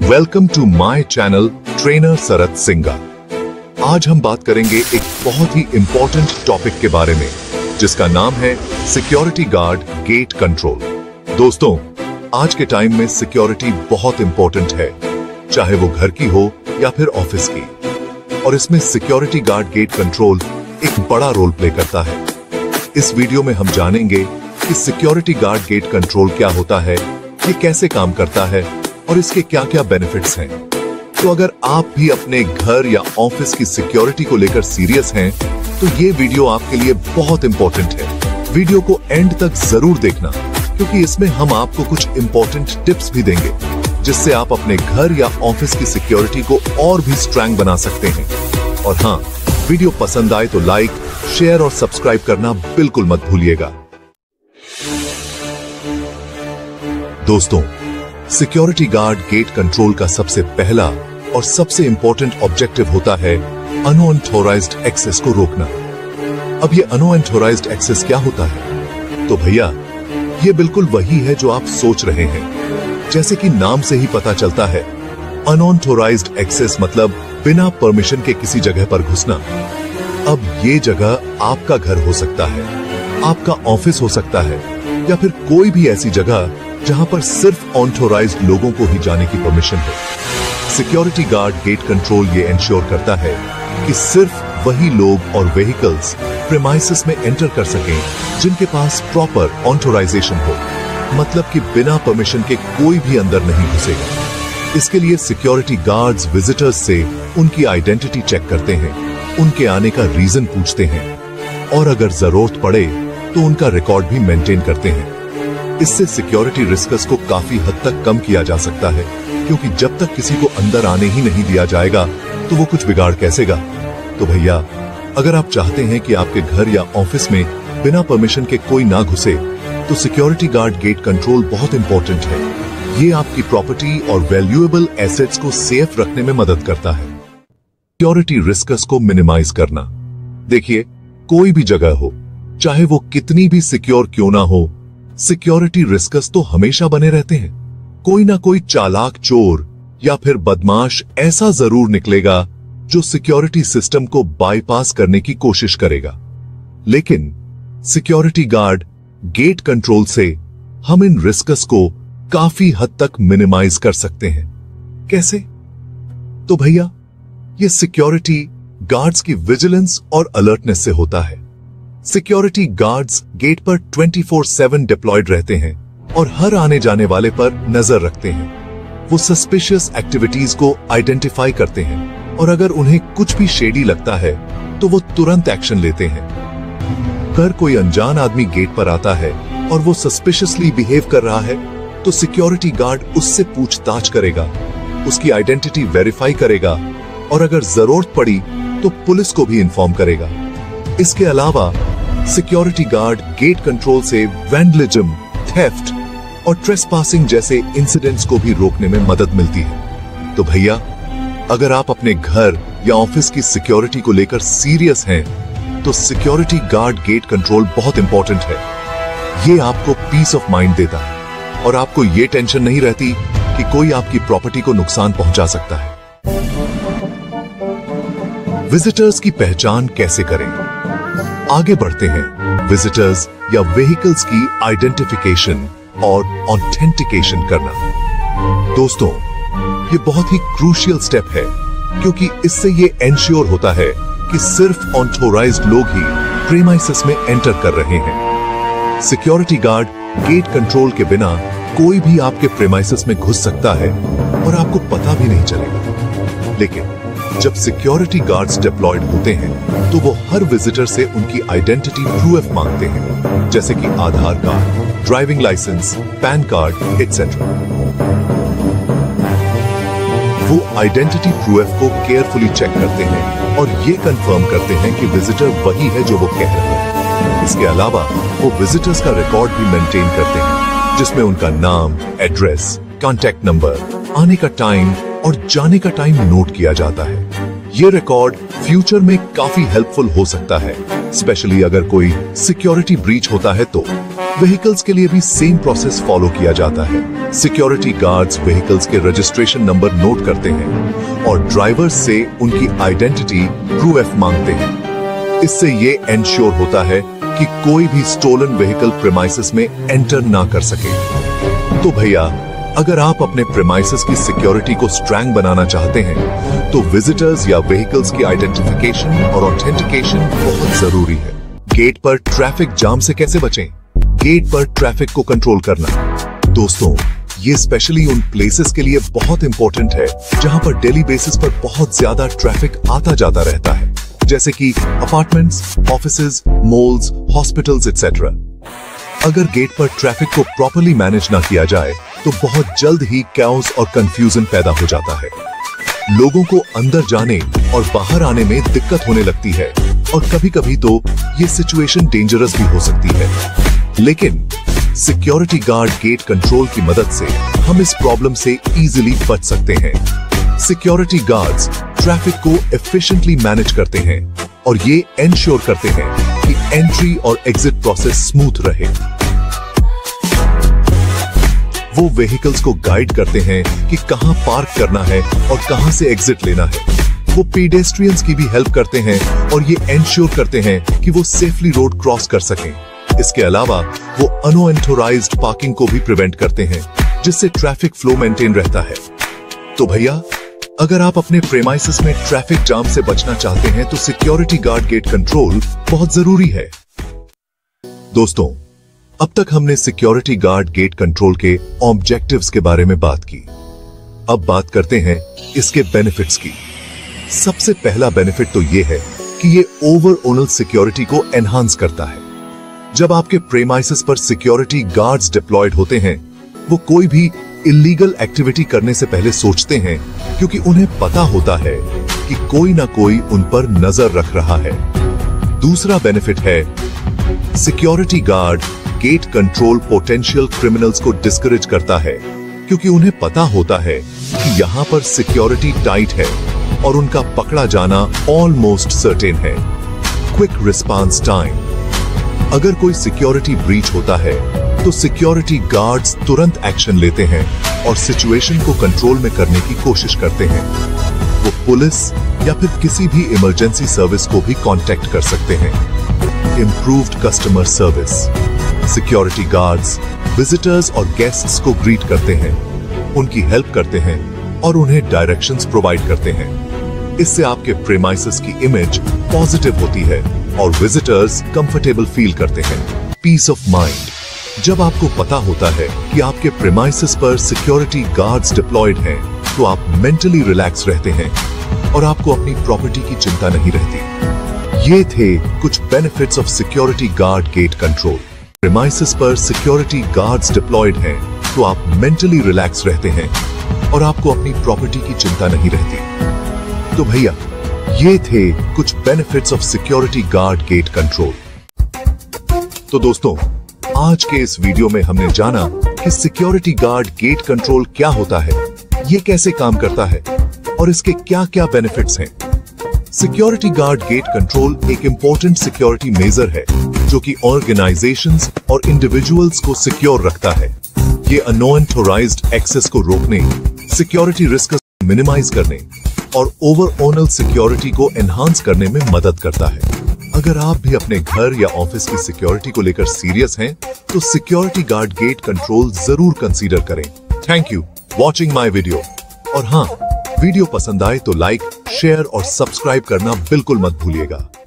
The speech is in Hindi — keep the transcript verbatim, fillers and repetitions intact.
Welcome to my channel trainer Sharad Singa. आज हम बात करेंगे एक बहुत ही इंपॉर्टेंट टॉपिक के बारे में जिसका नाम है सिक्योरिटी गार्ड गेट कंट्रोल। दोस्तों, आज के टाइम में सिक्योरिटी बहुत इंपॉर्टेंट है, चाहे वो घर की हो या फिर ऑफिस की, और इसमें सिक्योरिटी गार्ड गेट कंट्रोल एक बड़ा रोल प्ले करता है। इस वीडियो में हम जानेंगे कि सिक्योरिटी गार्ड गेट कंट्रोल क्या होता है, ये कैसे काम करता है और इसके क्या क्या बेनिफिट्स हैं। तो अगर आप भी अपने घर या ऑफिस की सिक्योरिटी को लेकर सीरियस हैं, तो ये वीडियो आपके लिए बहुत इंपॉर्टेंट है। वीडियो को एंड तक जरूर देखना, क्योंकि इसमें हम आपको कुछ इंपॉर्टेंट टिप्स भी देंगे जिससे आप अपने घर या ऑफिस की सिक्योरिटी को और भी स्ट्रांग बना सकते हैं। और हाँ, वीडियो पसंद आए तो लाइक, शेयर और सब्सक्राइब करना बिल्कुल मत भूलिएगा। दोस्तों, सिक्योरिटी गार्ड गेट कंट्रोल का सबसे पहला और सबसे इंपॉर्टेंट ऑब्जेक्टिव होता है अनऑथराइज्ड एक्सेस को रोकना। अब ये अनऑथराइज्ड एक्सेस क्या होता है? तो भैया, ये बिल्कुल वही है जो आप सोच रहे हैं। जैसे कि नाम से ही पता चलता है, अनऑथराइज्ड एक्सेस मतलब बिना परमिशन के किसी जगह पर घुसना। अब ये जगह आपका घर हो सकता है, आपका ऑफिस हो सकता है, या फिर कोई भी ऐसी जगह जहां पर सिर्फ ऑथराइज्ड लोगों को ही जाने की परमिशन है। सिक्योरिटी गार्ड गेट कंट्रोल ये इंश्योर करता है कि सिर्फ वही लोग और व्हीकल्स प्रेमाइसेस में एंटर कर सकें जिनके पास प्रॉपर ऑथराइजेशन हो, मतलब कि बिना परमिशन के कोई भी अंदर नहीं घुसेगा। इसके लिए सिक्योरिटी गार्ड्स विजिटर्स से उनकी आइडेंटिटी चेक करते हैं, उनके आने का रीजन पूछते हैं, और अगर जरूरत पड़े तो उनका रिकॉर्ड भी मेंटेन करते हैं। इससे सिक्योरिटी रिस्क्स को काफी हद तक कम किया जा सकता है, क्योंकि जब तक किसी को अंदर आने ही नहीं दिया जाएगा तो वो कुछ बिगाड़ कैसेगा। तो भैया, अगर आप चाहते हैं कि आपके घर या ऑफिस में बिना परमिशन के कोई ना घुसे, तो सिक्योरिटी गार्ड गेट कंट्रोल बहुत इंपॉर्टेंट है। ये आपकी प्रॉपर्टी और वैल्यूएबल एसेट्स को सेफ रखने में मदद करता है। सिक्योरिटी रिस्क्स को मिनिमाइज करना। देखिए, कोई भी जगह हो, चाहे वो कितनी भी सिक्योर क्यों ना हो, सिक्योरिटी रिस्क्स तो हमेशा बने रहते हैं। कोई ना कोई चालाक चोर या फिर बदमाश ऐसा जरूर निकलेगा जो सिक्योरिटी सिस्टम को बाईपास करने की कोशिश करेगा। लेकिन सिक्योरिटी गार्ड गेट कंट्रोल से हम इन रिस्क्स को काफी हद तक मिनिमाइज कर सकते हैं। कैसे? तो भैया, ये सिक्योरिटी गार्ड्स की विजिलेंस और अलर्टनेस से होता है। सिक्योरिटी गार्ड्स गेट पर ट्वेंटी फोर सेवन डिप्लॉयड रहते हैं और हर आने जाने वाले पर नजर रखते हैं। वो सस्पिशियस एक्टिविटीज को आइडेंटिफाई करते हैं, और अगर उन्हें कुछ भी शेडी लगता है तो वो तुरंत एक्शन लेते हैं। अगर कोई अनजान आदमी गेट पर आता है और वो सस्पिशियसली बिहेव कर रहा है, तो सिक्योरिटी गार्ड उससे पूछताछ करेगा, उसकी आइडेंटिटी वेरीफाई करेगा, और अगर जरूरत पड़ी तो पुलिस को भी इन्फॉर्म करेगा। इसके अलावा सिक्योरिटी गार्ड गेट कंट्रोल से वैंडलिज्म, थेफ्ट और ट्रेसपासिंग जैसे इंसिडेंट्स को भी रोकने में मदद मिलती है। तो भैया, अगर आप अपने घर या ऑफिस की सिक्योरिटी को लेकर सीरियस हैं, तो सिक्योरिटी गार्ड गेट कंट्रोल बहुत इंपॉर्टेंट है। ये आपको पीस ऑफ माइंड देता है और आपको ये टेंशन नहीं रहती कि कोई आपकी प्रॉपर्टी को नुकसान पहुंचा सकता है। विजिटर्स की पहचान कैसे करें? आगे बढ़ते हैं। विजिटर्स या व्हीकल्स की आइडेंटिफिकेशन और ऑथेंटिकेशन करना। दोस्तों, ये बहुत ही क्रूशियल स्टेप है, क्योंकि इससे ये एंश्योर होता है कि सिर्फ ऑथराइज्ड लोग ही प्रीमाइसेस में एंटर कर रहे हैं। सिक्योरिटी गार्ड गेट कंट्रोल के बिना कोई भी आपके प्रीमाइसेस में घुस सकता है और आपको पता भी नहीं चलेगा। लेकिन जब सिक्योरिटी गार्ड्स डिप्लॉयड होते हैं, तो वो हर विजिटर से उनकी आइडेंटिटी प्रूफ मांगते हैं, जैसे कि Aadhaar card, driving licence, PAN card etcetera. वो आइडेंटिटी प्रूफ को केयरफुली चेक करते हैं और ये कंफर्म करते हैं कि विजिटर वही है जो वो कह रहे हैं। इसके अलावा वो विजिटर्स का रिकॉर्ड भी मेंटेन करते हैं, जिसमें उनका नाम, एड्रेस, कॉन्टैक्ट नंबर, आने का टाइम और जाने का टाइम नोट किया जाता है। ये रिकॉर्ड फ्यूचर में काफी हेल्पफुल हो सकता है, स्पेशली अगर कोई सिक्योरिटी ब्रीच होता है तो। व्हीकल्स के लिए भी सेम प्रोसेस फॉलो किया जाता है। सिक्योरिटी गार्ड्स व्हीकल्स के रजिस्ट्रेशन नंबर नोट करते हैं और ड्राइवर्स से उनकी आइडेंटिटी प्रूफ मांगते हैं। इससे ये एंश्योर होता है कि कोई भी स्टोलन व्हीकल प्रेमाइसेस में एंटर ना कर सके। तो भैया, अगर आप अपने प्रेमाइसेस की सिक्योरिटी को स्ट्रांग बनाना चाहते हैं तो विजिटर्स या व्हीकल्स की आइडेंटिफिकेशन और ऑथेंटिकेशन बहुत जरूरी है। गेट पर ट्रैफिक जाम से कैसे बचें? गेट पर ट्रैफिक को कंट्रोल करना। दोस्तों, ये स्पेशली उन प्लेसेस के लिए बहुत इंपॉर्टेंट है जहां पर डेली बेसिस पर बहुत ज्यादा ट्रैफिक आता जाता रहता है, जैसे कि apartments, offices, malls, hospitals etcetera. अगर गेट पर ट्रैफिक को प्रॉपर्ली मैनेज ना किया जाए तो बहुत जल्द ही कैओस और कंफ्यूजन पैदा हो जाता है। लोगों को अंदर जाने और बाहर आने में दिक्कत होने लगती है और कभी कभी तो ये सिचुएशन डेंजरस भी हो सकती है। लेकिन सिक्योरिटी गार्ड गेट कंट्रोल की मदद से हम इस प्रॉब्लम से इजीली बच सकते हैं। सिक्योरिटी गार्ड्स ट्रैफिक को एफिशिएंटली मैनेज करते हैं और ये एंश्योर करते हैं कि एंट्री और एग्जिट प्रोसेस स्मूथ रहे। वो व्हीकल्स को गाइड करते हैं कि कहां पार्क करना है और कहां से एग्जिट लेना है। वो पीडेस्ट्रियंस की भी हेल्प करते हैं और ये एंश्योर करते हैं कि वो सेफली रोड क्रॉस कर सकें। इसके अलावा वो अनऑथराइज्ड पार्किंग को भी प्रिवेंट करते हैं, जिससे ट्रैफिक फ्लो मेंटेन रहता है। तो भैया, अगर आप अपने प्रेमाइसेस में ट्रैफिक जाम से बचना चाहते हैं तो सिक्योरिटी गार्ड गेट कंट्रोल बहुत जरूरी है। दोस्तों, अब तक हमने सिक्योरिटी गार्ड गेट कंट्रोल के ऑब्जेक्टिव्स के बारे में बात की। अब बात करते हैं इसके बेनिफिट्स की। सबसे पहला बेनिफिट तो ये है कि ये ओवरऑल सिक्योरिटी को एनहांस करता है। जब आपके प्रेमाइसेस पर सिक्योरिटी गार्ड्स डिप्लॉयड होते हैं, वो कोई भी इलीगल एक्टिविटी करने से पहले सोचते हैं, क्योंकि उन्हें पता होता है कि कोई ना कोई उन पर नजर रख रहा है। दूसरा बेनिफिट है security guard gate control potential criminals को डिस्करेज करता है, क्योंकि उन्हें पता होता है कि यहां पर सिक्योरिटी टाइट है और उनका पकड़ा जाना ऑलमोस्ट सर्टेन है। Quick response time. अगर कोई सिक्योरिटी ब्रीच होता है तो सिक्योरिटी गार्ड्स तुरंत एक्शन लेते हैं और सिचुएशन को कंट्रोल में करने की कोशिश करते हैं। वो पुलिस या फिर किसी भी इमरजेंसी सर्विस को भी कांटेक्ट कर सकते हैं। Improved customer service. Security guards visitors और गेस्ट्स को ग्रीट करते हैं, उनकी हेल्प करते हैं और उन्हें डायरेक्शंस प्रोवाइड करते हैं। इससे आपके प्रेमाइसेस की इमेज पॉजिटिव होती है और विजिटर्स कंफर्टेबल फील करते हैं। Peace of mind. जब आपको पता होता है कि आपके प्रेमाइसेस पर सिक्योरिटी गार्ड्स डिप्लॉयड हैं, तो आप मेंटली रिलैक्स रहते हैं और आपको अपनी प्रॉपर्टी की चिंता नहीं रहती। ये थे कुछ benefits of security guard gate control. Premises पर सिक्योरिटी गार्ड्स डिप्लॉयड हैं, तो आप मेंटली रिलैक्स रहते हैं और आपको अपनी प्रॉपर्टी की चिंता नहीं रहती। तो भैया, ये थे कुछ benefits of security guard gate control. तो दोस्तों, आज के इस वीडियो में हमने जाना कि सिक्योरिटी गार्ड गेट कंट्रोल क्या होता है, ये कैसे काम करता है और इसके क्या क्या बेनिफिट्स हैं। सिक्योरिटी गार्ड गेट कंट्रोल एक इंपॉर्टेंट सिक्योरिटी मेजर है जो कि ऑर्गेनाइजेशंस और इंडिविजुअल्स को सिक्योर रखता है। ये अनऑथराइज्ड एक्सेस को रोकने, सिक्योरिटी रिस्क को मिनिमाइज करने और ओवरऑल सिक्योरिटी को एनहांस करने में मदद करता है। अगर आप भी अपने घर या ऑफिस की सिक्योरिटी को लेकर सीरियस हैं, तो सिक्योरिटी गार्ड गेट कंट्रोल जरूर कंसीडर करें। Thank you watching my video. और हाँ, वीडियो पसंद आए तो लाइक, शेयर और सब्सक्राइब करना बिल्कुल मत भूलिएगा।